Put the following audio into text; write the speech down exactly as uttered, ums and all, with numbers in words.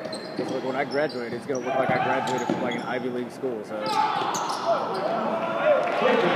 Because look, when I graduate, it's going to look like I graduated from like an Ivy League school. So.